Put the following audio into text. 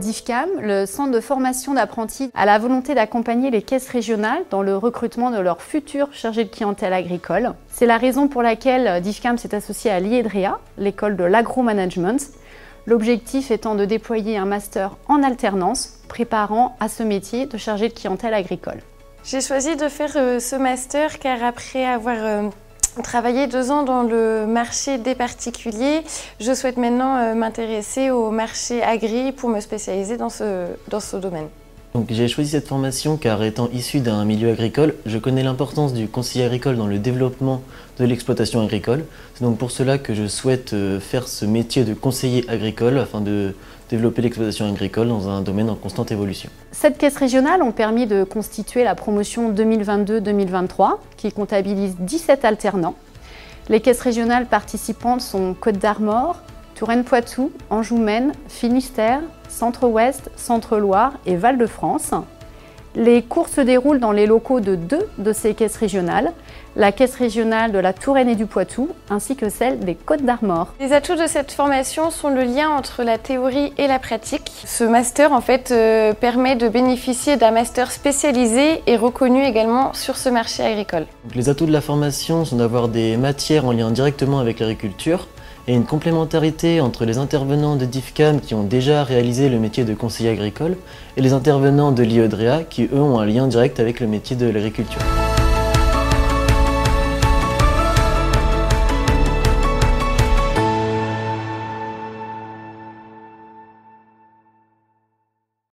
DIFCAM, le centre de formation d'apprentis, a la volonté d'accompagner les caisses régionales dans le recrutement de leurs futurs chargés de clientèle agricole. C'est la raison pour laquelle DIFCAM s'est associé à l'IEDREA, l'école de l'agromanagement, l'objectif étant de déployer un master en alternance préparant à ce métier de chargé de clientèle agricole. J'ai choisi de faire ce master car après avoir travaillé 2 ans dans le marché des particuliers, je souhaite maintenant m'intéresser au marché agri pour me spécialiser dans ce domaine. J'ai choisi cette formation car étant issu d'un milieu agricole, je connais l'importance du conseiller agricole dans le développement de l'exploitation agricole. C'est donc pour cela que je souhaite faire ce métier de conseiller agricole afin de développer l'exploitation agricole dans un domaine en constante évolution. 7 caisses régionales ont permis de constituer la promotion 2022-2023 qui comptabilise 17 alternants. Les caisses régionales participantes sont Côte-d'Armor, Touraine-Poitou, Anjou-Maine, Finistère, Centre-Ouest, Centre-Loire et Val-de-France. Les cours se déroulent dans les locaux de 2 de ces caisses régionales, la caisse régionale de la Touraine et du Poitou, ainsi que celle des Côtes-d'Armor. Les atouts de cette formation sont le lien entre la théorie et la pratique. Ce master en fait permet de bénéficier d'un master spécialisé et reconnu également sur ce marché agricole. Les atouts de la formation sont d'avoir des matières en lien directement avec l'agriculture, et une complémentarité entre les intervenants de DIFCAM qui ont déjà réalisé le métier de conseiller agricole et les intervenants de l'IEDREA qui eux ont un lien direct avec le métier de l'agriculture.